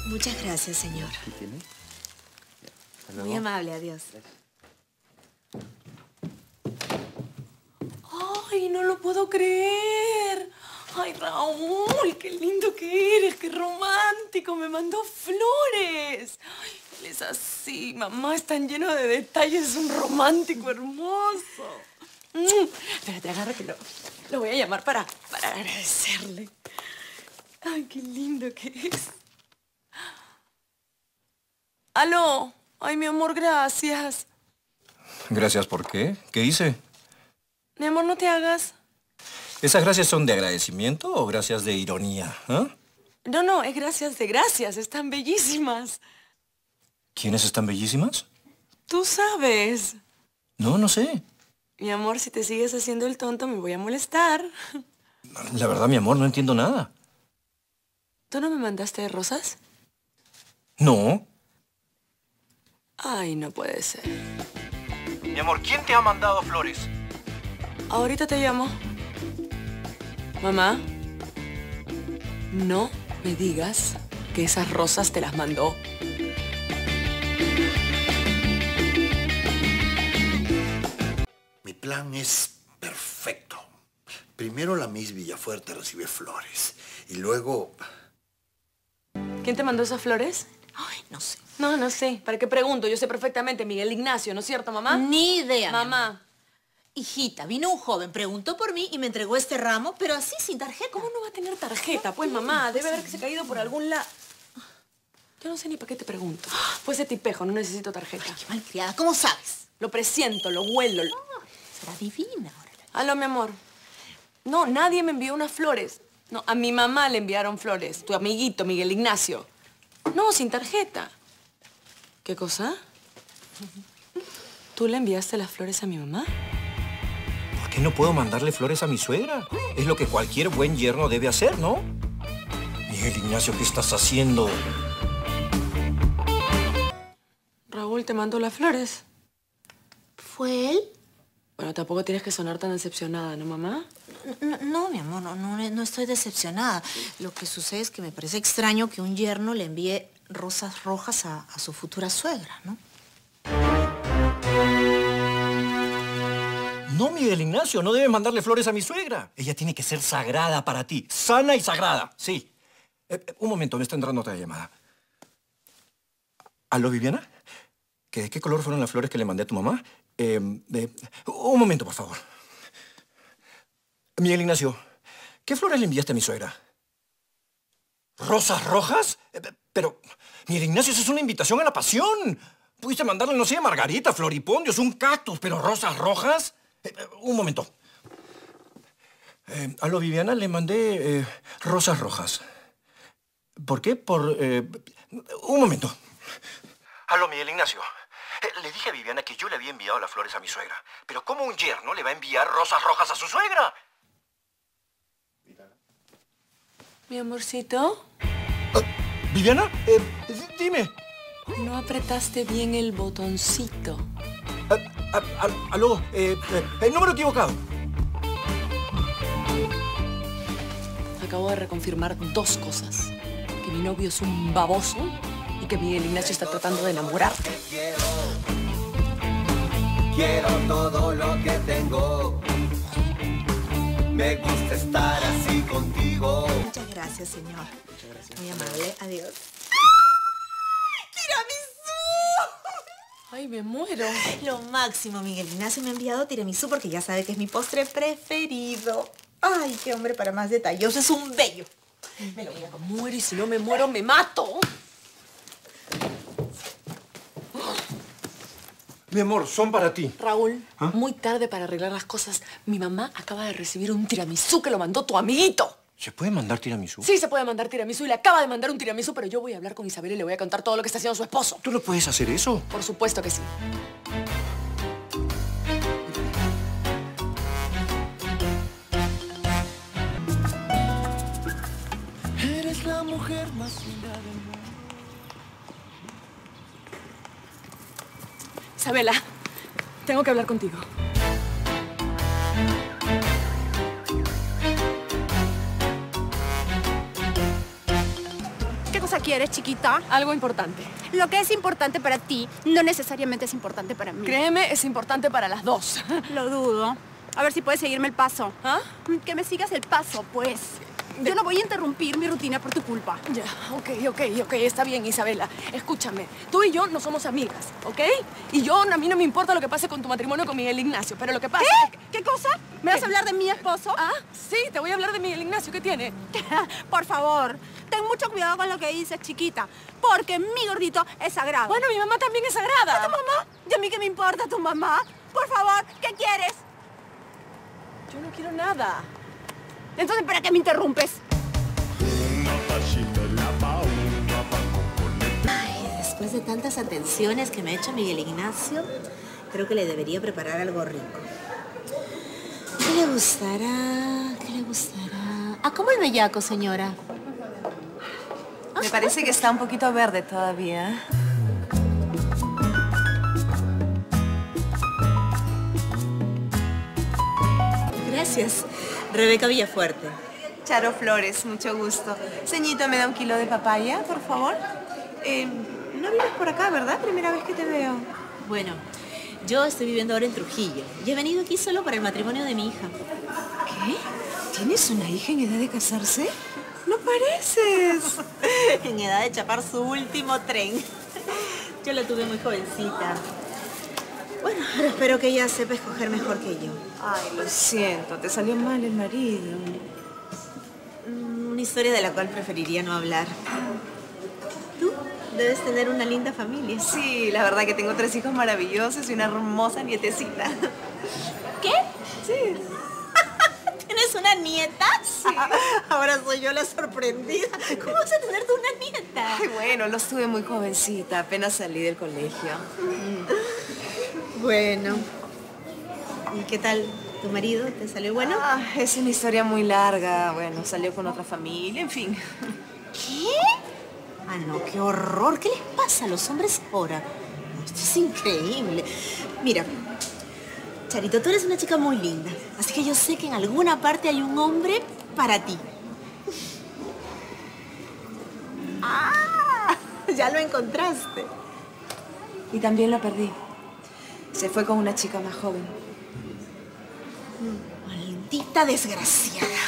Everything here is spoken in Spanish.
Muchas gracias, señor. ¿Qué tiene? Muy amable, adiós. ¡Ay, no lo puedo creer! ¡Ay, Raúl, qué lindo que eres! ¡Qué romántico! ¡Me mandó flores! Ay, él es así. Mamá es tan lleno de detalles. Es un romántico hermoso. Espérate, agarra que lo voy a llamar para agradecerle. ¡Ay, qué lindo que es! ¡Aló! ¡Ay, mi amor, gracias! ¿Gracias por qué? ¿Qué hice? Mi amor, no te hagas. ¿Esas gracias son de agradecimiento o gracias de ironía? ¿Ah? No, es gracias de gracias. Están bellísimas. ¿Quiénes están bellísimas? Tú sabes. No sé. Mi amor, si te sigues haciendo el tonto, me voy a molestar. La verdad, mi amor, no entiendo nada. ¿Tú no me mandaste rosas? No. Ay, no puede ser. Mi amor, ¿quién te ha mandado flores? Ahorita te llamo. Mamá, no me digas que esas rosas te las mandó. Mi plan es perfecto. Primero la Miss Villafuerte recibe flores y luego... ¿Quién te mandó esas flores? Ay, no sé. No sé. ¿Para qué pregunto? Yo sé perfectamente, Miguel Ignacio, ¿no es cierto, mamá? Ni idea, Mamá. Hijita, vino un joven, preguntó por mí y me entregó este ramo, pero así, sin tarjeta. ¿Cómo no va a tener tarjeta? Pues, mamá, debe haberse caído por algún lado. Yo no sé ni para qué te pregunto. Pues ese tipejo, no necesito tarjeta. Ay, qué malcriada, ¿cómo sabes? Lo presiento, lo huelo. Será divina ahora. Aló, mi amor. No, nadie me envió unas flores. No, a mi mamá le enviaron flores. Tu amiguito, Miguel Ignacio. No, sin tarjeta. ¿Qué cosa? ¿Tú le enviaste las flores a mi mamá? ¿Por qué no puedo mandarle flores a mi suegra? Es lo que cualquier buen yerno debe hacer, ¿no? Miguel Ignacio, ¿qué estás haciendo? Raúl te mandó las flores. ¿Fue él? Bueno, tampoco tienes que sonar tan decepcionada, ¿no, mamá? No, mi amor, no estoy decepcionada. Lo que sucede es que me parece extraño que un yerno le envíe rosas rojas a su futura suegra, ¿no? No, Miguel Ignacio, no debes mandarle flores a mi suegra. Ella tiene que ser sagrada para ti. Sana y sagrada, sí. Un momento, me está entrando otra llamada. ¿Aló, Viviana? ¿De qué color fueron las flores que le mandé a tu mamá? Un momento, por favor. Miguel Ignacio, ¿qué flores le enviaste a mi suegra? ¿Rosas rojas? Pero, Miguel Ignacio, eso es una invitación a la pasión. Pudiste mandarle, no sé, margarita, floripondios, un cactus, pero ¿rosas rojas? Un momento. Aló, Viviana, le mandé rosas rojas. ¿Por qué? Un momento. Aló, Miguel Ignacio. Le dije a Viviana que yo le había enviado las flores a mi suegra. Pero ¿cómo un yerno le va a enviar rosas rojas a su suegra? Mi amorcito. ¿Viviana? Dime. No apretaste bien el botoncito. Aló, número equivocado. Acabo de reconfirmar dos cosas. Que mi novio es un baboso y que Miguel Ignacio está tratando de enamorarte. Quiero todo lo que tengo. Me gusta estar así contigo. Muchas gracias, señor. Muchas gracias. Muy amable. Adiós. Ay, me muero. Lo máximo, Miguel Ignacio me ha enviado tiramisú porque ya sabe que es mi postre preferido. Ay, qué hombre para más detalloso. Es un bello. Me lo voy a muero y si no me muero, me mato. Mi amor, son para ti. Raúl, muy tarde para arreglar las cosas. Mi mamá acaba de recibir un tiramisú que lo mandó tu amiguito. ¿Se puede mandar tiramisú? Sí, se puede mandar tiramisú y le acaba de mandar un tiramisú, pero yo voy a hablar con Isabel y le voy a contar todo lo que está haciendo su esposo. ¿Tú no puedes hacer eso? Por supuesto que sí. Eres la mujer más linda del mundo. Isabela, tengo que hablar contigo. ¿Qué cosa quieres, chiquita? Algo importante. Lo que es importante para ti no necesariamente es importante para mí. Créeme, es importante para las dos. Lo dudo. A ver si puedes seguirme el paso. ¿Ah? Que me sigas el paso, pues. Yo no voy a interrumpir mi rutina por tu culpa. Ya, ok, está bien, Isabela. Escúchame, tú y yo no somos amigas, ¿ok? Y a mí no me importa lo que pase con tu matrimonio con Miguel Ignacio, pero lo que pasa... ¿Qué cosa? ¿Me vas a hablar de mi esposo? Ah, sí, te voy a hablar de Miguel Ignacio, ¿qué tiene? Por favor, ten mucho cuidado con lo que dices, chiquita, porque mi gordito es sagrado. Bueno, mi mamá también es sagrada. ¿A tu mamá? ¿Y a mí qué me importa tu mamá? Por favor, ¿qué quieres? Yo no quiero nada. Entonces, ¿para qué me interrumpes? Ay, después de tantas atenciones que me ha hecho Miguel Ignacio, creo que le debería preparar algo rico. ¿Qué le gustará? ¿Qué le gustará? Ah, ¿cómo el bellaco, señora? Me parece que está un poquito verde todavía. Gracias. Rebeca Villafuerte. Charo Flores, mucho gusto. Ceñito, ¿me da 1 kilo de papaya, por favor? No vives por acá, ¿verdad? Primera vez que te veo. Bueno, yo estoy viviendo ahora en Trujillo y he venido aquí solo para el matrimonio de mi hija. ¿Qué? ¿Tienes una hija en edad de casarse? No pareces. En edad de chapar su último tren. Yo la tuve muy jovencita. Bueno, ahora espero que ella sepa escoger mejor que yo. Ay, lo siento, te salió mal el marido. Una historia de la cual preferiría no hablar. Tú debes tener una linda familia. Sí, la verdad que tengo 3 hijos maravillosos y una hermosa nietecita. ¿Qué? Sí. ¿Tienes una nieta? Sí. Ahora soy yo la sorprendida. ¿Cómo vas a tener tú una nieta? Ay, bueno, los tuve muy jovencita, apenas salí del colegio. Bueno. ¿Y qué tal tu marido? ¿Te salió bueno? Ah, es una historia muy larga. Bueno, salió con otra familia, en fin. ¿Qué? Ah, no, qué horror. ¿Qué les pasa a los hombres ahora? Esto es increíble. Mira, Charito, tú eres una chica muy linda. Así que yo sé que en alguna parte hay un hombre para ti. ¡Ah! Ya lo encontraste. Y también lo perdí. Se fue con una chica más joven. Maldita desgraciada.